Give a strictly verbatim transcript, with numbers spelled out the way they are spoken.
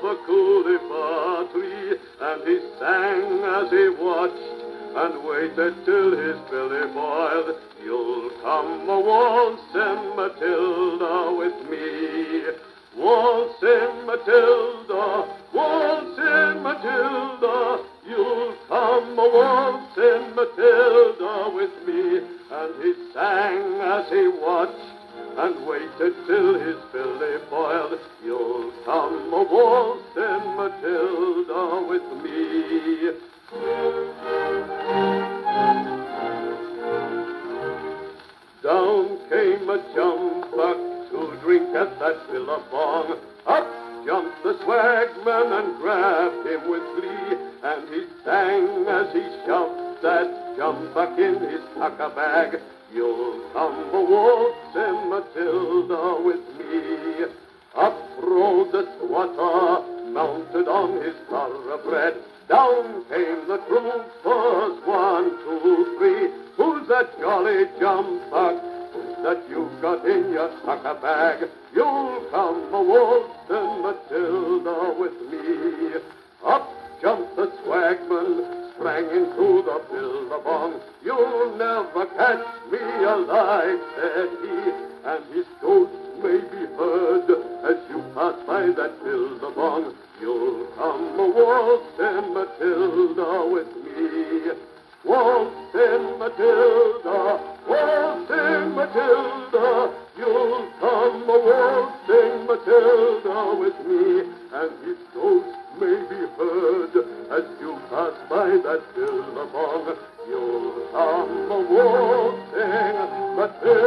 a coolipah tree, and he sang as he watched and waited till his belly boiled. You'll come a waltzing Matilda with me. Waltzing Matilda, waltzing Matilda, you'll come a waltzing Matilda with me. And he sang as he watched and waited till his belly boiled. You'll come a waltzing Matilda with me. Down came a jumbuck to drink at that billabong. Up jumped the swagman and grabbed him with glee, and he sang as he shoved that jumbuck in his tucker bag. You'll come a waltzing Matilda with me. Up rode the squatter, mounted on his thoroughbred. Down came the troopers, one, two, three. Who's that jolly jumbuck that you've got in your tucker bag? You'll come a waltzing Matilda with me. Up jumped the swagman, sprang into the billabong. You'll never catch me alive, said he, and his ghost may be heard as you pass by that billabong. You'll come a waltzing Matilda with me. Waltzing Matilda, waltzing Matilda, you'll come a waltzing Matilda with me, and his ghost may be heard as you pass by that billabong. You'll come a waltzing Matilda.